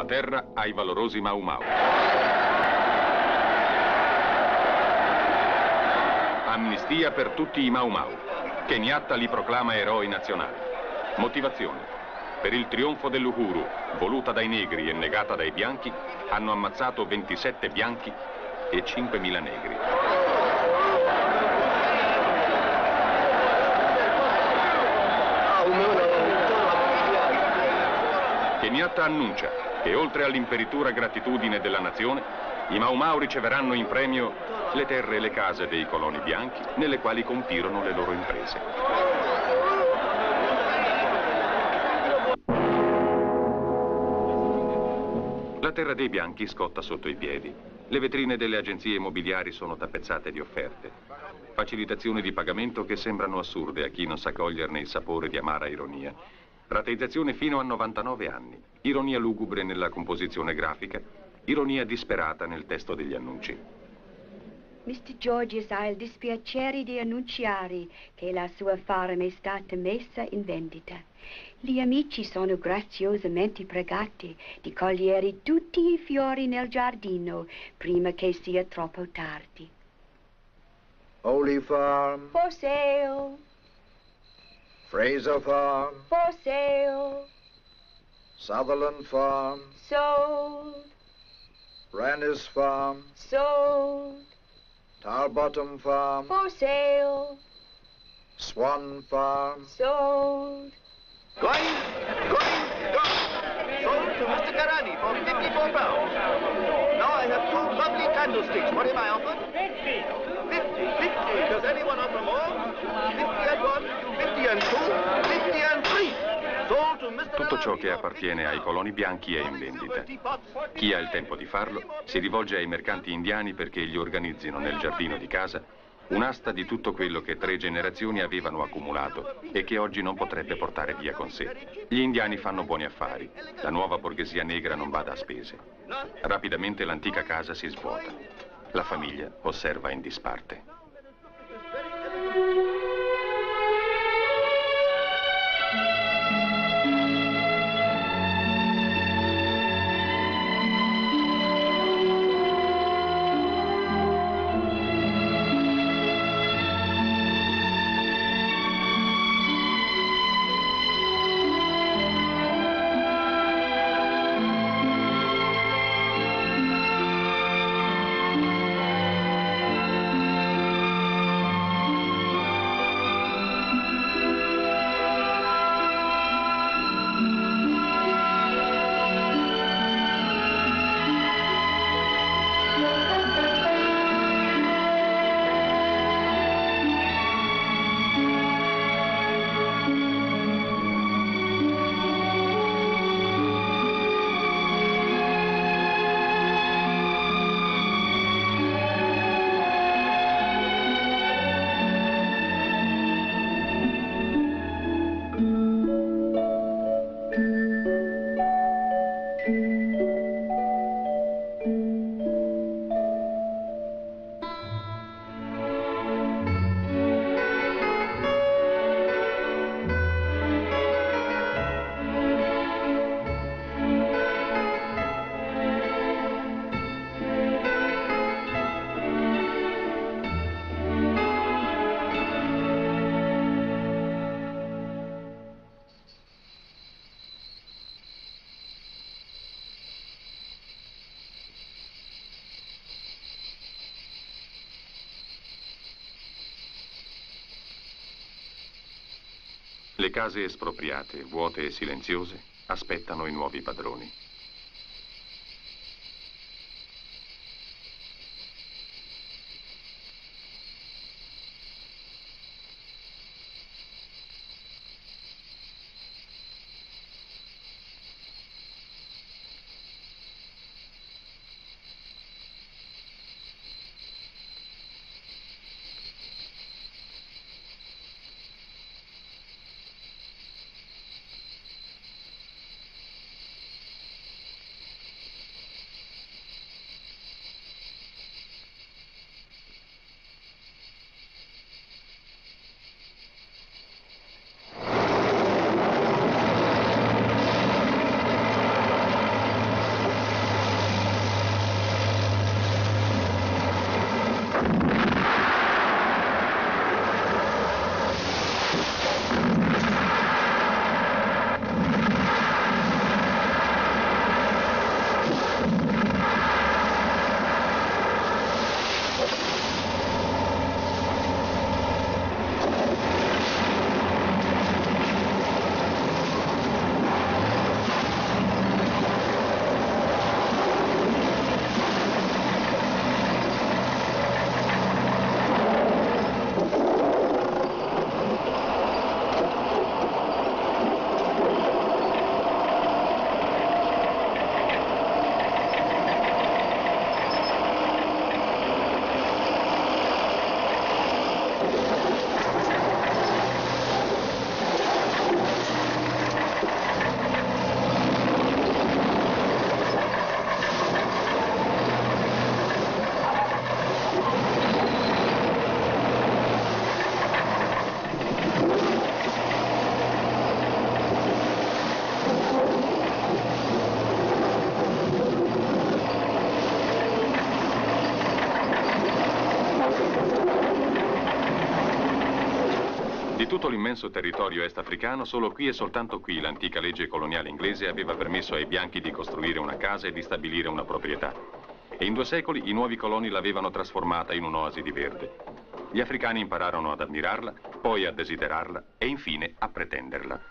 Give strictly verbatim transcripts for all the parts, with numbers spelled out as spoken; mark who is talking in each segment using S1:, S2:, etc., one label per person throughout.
S1: la terra ai valorosi Mau Mau. Amnistia per tutti i Mau Mau. Kenyatta li proclama eroi nazionali. Motivazione. Per il trionfo dell'Uhuru, voluta dai negri e negata dai bianchi, hanno ammazzato ventisette bianchi e cinquemila negri. Kenyatta annuncia che oltre all'imperitura gratitudine della nazione, i Mau Mau riceveranno in premio le terre e le case dei coloni bianchi nelle quali compirono le loro imprese. La terra dei bianchi scotta sotto i piedi. Le vetrine delle agenzie immobiliari sono tappezzate di offerte. Facilitazioni di pagamento che sembrano assurde a chi non sa coglierne il sapore di amara ironia. Rateizzazione fino a novantanove anni. Ironia lugubre nella composizione grafica. Ironia disperata nel testo degli annunci.
S2: mister Georges ha il dispiacere di annunciare che la sua farm è stata messa in vendita. Gli amici sono graziosamente pregati di cogliere tutti i fiori nel giardino prima che sia troppo tardi.
S3: Holy Farm.
S2: For sale.
S3: Fraser Farm.
S2: For sale.
S3: Sutherland Farm.
S2: Sold.
S3: Rannis Farm.
S2: Sold.
S3: Tarbottom Farm.
S2: For sale.
S3: Swan Farm.
S2: Sold.
S4: Going, going, going. Sold to Mister Karani for fifty-four pounds. Now I have two lovely candlesticks. What am I offered? Fifty. Fifty, fifty. Does anyone offer more? Fifty and one, fifty and two, fifty and three. Sold to Mister
S1: Tutto ciò che appartiene ai coloni bianchi è in vendita. Chi ha il tempo di farlo si rivolge ai mercanti indiani perché gli organizzino nel giardino di casa un'asta di tutto quello che tre generazioni avevano accumulato e che oggi non potrebbe portare via con sé. Gli indiani fanno buoni affari. La nuova borghesia negra non bada a spese. Rapidamente l'antica casa si svuota. La famiglia osserva in disparte. Le case espropriate, vuote e silenziose, aspettano i nuovi padroni. tutto l'immenso territorio est-africano, solo qui e soltanto qui l'antica legge coloniale inglese aveva permesso ai bianchi di costruire una casa e di stabilire una proprietà. E in due secoli i nuovi coloni l'avevano trasformata in un'oasi di verde. Gli africani impararono ad ammirarla, poi a desiderarla e infine a pretenderla.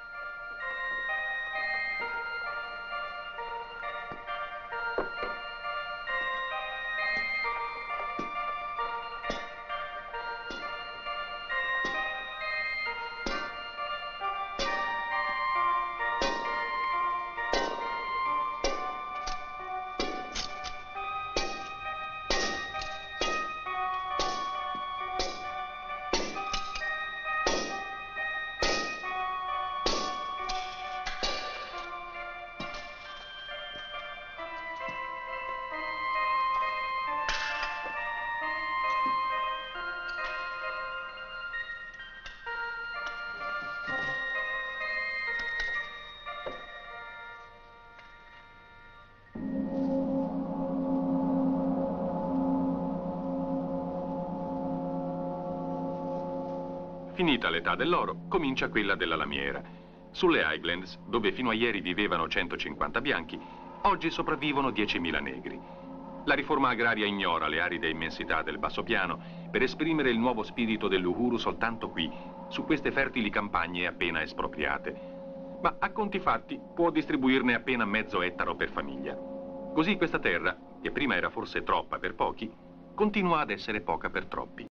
S1: Finita l'età dell'oro, comincia quella della lamiera. Sulle Highlands, dove fino a ieri vivevano centocinquanta bianchi, oggi sopravvivono diecimila negri. La riforma agraria ignora le aride immensità del Bassopiano per esprimere il nuovo spirito dell'Uhuru soltanto qui, su queste fertili campagne appena espropriate. Ma a conti fatti può distribuirne appena mezzo ettaro per famiglia. Così questa terra, che prima era forse troppa per pochi, continua ad essere poca per troppi.